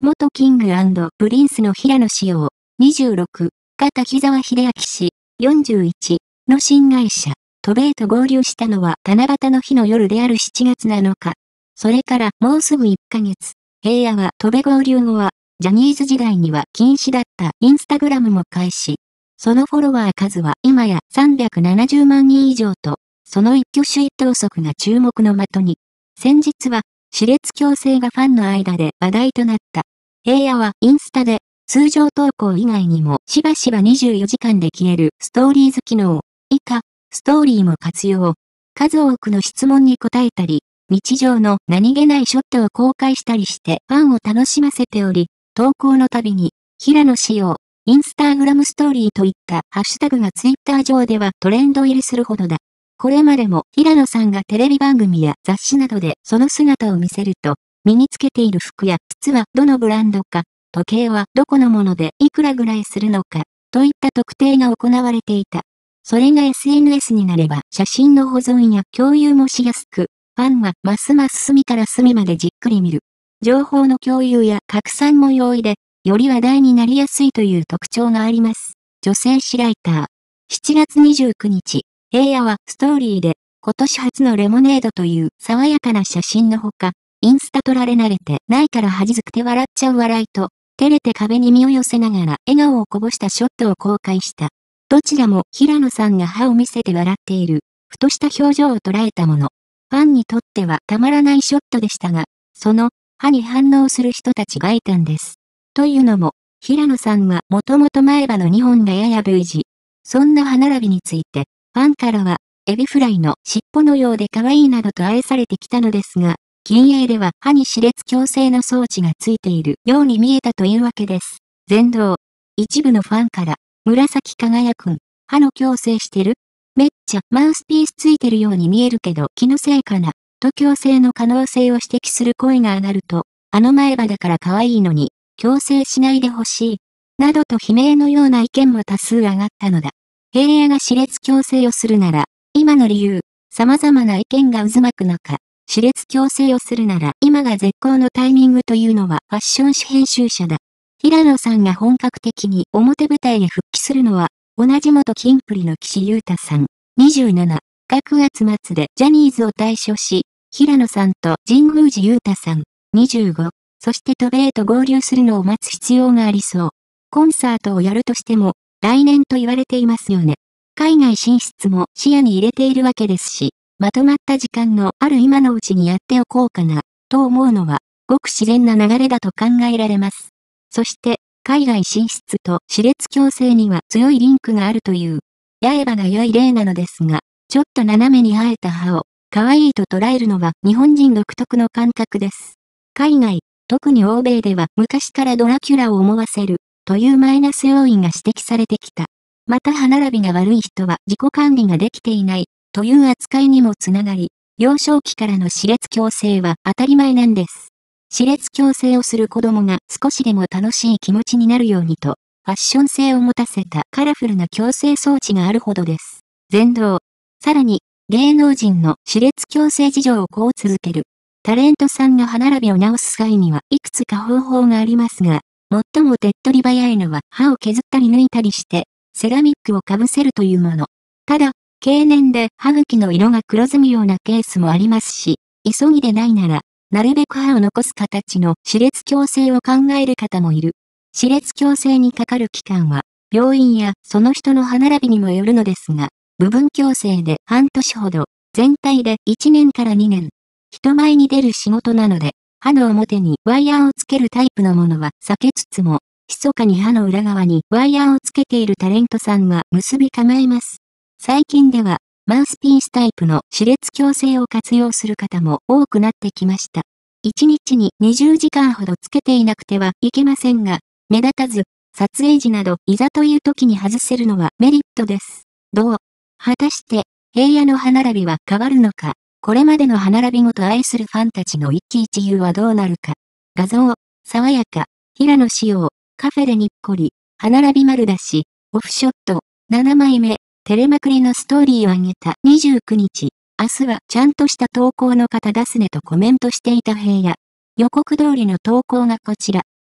元キング&プリンスの平野紫耀、26、が滝沢秀明氏、41の新会社、渡米と合流したのは七夕の日の夜である7月7日。それからもうすぐ1ヶ月。平野は渡米合流後は、ジャニーズ時代には禁止だったインスタグラムも開始。そのフォロワー数は今や370万人以上と、その一挙手一投足が注目の的に。先日は、熾烈強制がファンの間で話題となった。平野はインスタで、通常投稿以外にもしばしば24時間で消えるストーリーズ機能、以下、ストーリーも活用。数多くの質問に答えたり、日常の何気ないショットを公開したりしてファンを楽しませており、投稿のたびに、平野紫耀、インスタグラムストーリーといったハッシュタグがツイッター上ではトレンド入りするほどだ。これまでも平野さんがテレビ番組や雑誌などでその姿を見せると、身につけている服や靴はどのブランドか、時計はどこのものでいくらぐらいするのか、といった特定が行われていた。それが SNS になれば写真の保存や共有もしやすく、ファンはますます隅から隅までじっくり見る。情報の共有や拡散も容易で、より話題になりやすいという特徴があります。女性誌ライター。7月29日、平野はストーリーで、今年初のレモネードという爽やかな写真のほか、インスタ撮られ慣れてないから恥ずくて笑っちゃう笑いと、照れて壁に身を寄せながら笑顔をこぼしたショットを公開した。どちらも平野さんが歯を見せて笑っている、ふとした表情を捉えたもの。ファンにとってはたまらないショットでしたが、その歯に反応する人たちがいたんです。というのも、平野さんはもともと前歯の2本がやや V 字。そんな歯並びについて、ファンからは、エビフライの尻尾のようで可愛いなどと愛されてきたのですが、近影では歯に歯列矯正の装置がついているように見えたというわけです。全道。一部のファンから、紫輝くん、歯の矯正してる？めっちゃマウスピースついてるように見えるけど気のせいかな、と矯正の可能性を指摘する声が上がると、あの前歯だから可愛いのに、矯正しないでほしい、などと悲鳴のような意見も多数上がったのだ。平野が歯列矯正をするなら、今の理由、様々な意見が渦巻く中、歯列矯正をするなら今が絶好のタイミングというのはファッション誌編集者だ。平野さんが本格的に表舞台へ復帰するのは、同じ元キンプリの岸優太さん、27が9月末でジャニーズを退所し、平野さんと神宮寺勇太さん、25、そして渡米へと合流するのを待つ必要がありそう。コンサートをやるとしても、来年と言われていますよね。海外進出も視野に入れているわけですし、まとまった時間のある今のうちにやっておこうかな、と思うのは、ごく自然な流れだと考えられます。そして、海外進出と歯列矯正には強いリンクがあるという、刃が良い例なのですが、ちょっと斜めに生えた歯を、可愛いと捉えるのは日本人独特の感覚です。海外、特に欧米では昔からドラキュラを思わせる、というマイナス要因が指摘されてきた。また歯並びが悪い人は自己管理ができていない、という扱いにもつながり、幼少期からの歯列矯正は当たり前なんです。歯列矯正をする子供が少しでも楽しい気持ちになるようにと、ファッション性を持たせたカラフルな矯正装置があるほどです。全道。さらに、芸能人の歯列矯正事情をこう続ける。タレントさんが歯並びを直す際にはいくつか方法がありますが、最も手っ取り早いのは歯を削ったり抜いたりして、セラミックをかぶせるというもの。ただ、経年で歯茎の色が黒ずむようなケースもありますし、急ぎでないなら、なるべく歯を残す形の歯列矯正を考える方もいる。歯列矯正にかかる期間は、病院やその人の歯並びにもよるのですが、部分矯正で半年ほど、全体で1年から2年。人前に出る仕事なので、歯の表にワイヤーをつけるタイプのものは避けつつも、密かに歯の裏側にワイヤーをつけているタレントさんは結び構えます。最近では、マウスピースタイプの歯列矯正を活用する方も多くなってきました。1日に20時間ほどつけていなくてはいけませんが、目立たず、撮影時などいざという時に外せるのはメリットです。どう？果たして、平野の歯並びは変わるのか、これまでの歯並びごと愛するファンたちの一喜一憂はどうなるか。画像、爽やか、平野紫耀、カフェでにっこり、歯並び丸出し、オフショット、7枚目、照れまくりのストーリーを上げた29日、明日はちゃんとした投稿の方出すねとコメントしていた平野。予告通りの投稿がこちら。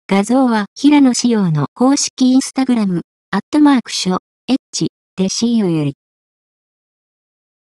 画像は平野紫耀の公式インスタグラム、@ショ、エッチで CU より。